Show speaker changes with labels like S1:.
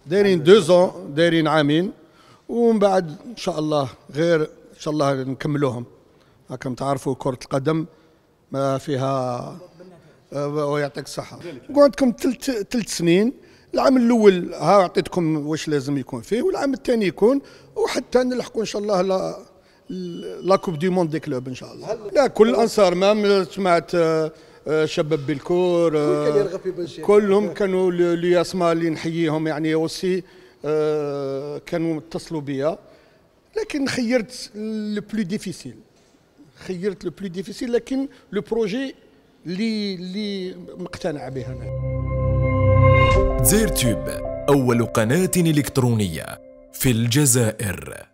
S1: دايرين 2 دايرين عامين، ومن بعد ان شاء الله غير ان شاء الله نكملوهم. راكم تعرفوا كرة القدم ما فيها ويعطيك الصحة. قعدتكم 3 سنين، العام الأول ها عطيتكم واش لازم يكون فيه، والعام الثاني يكون، وحتى نلحقوا إن شاء الله لا كوب دي موند دي كلوب إن شاء الله. لا كل الأنصار ما سمعت شباب بالكور كلهم كانوا لياسما اللي نحييهم يعني اوسي كانوا اتصلوا بيا، لكن خيرت لو بلو ديفيسيل، لكن لو بروجي اللي مقتنع به انا.
S2: دزاير تيوب أول قناة إلكترونية في الجزائر.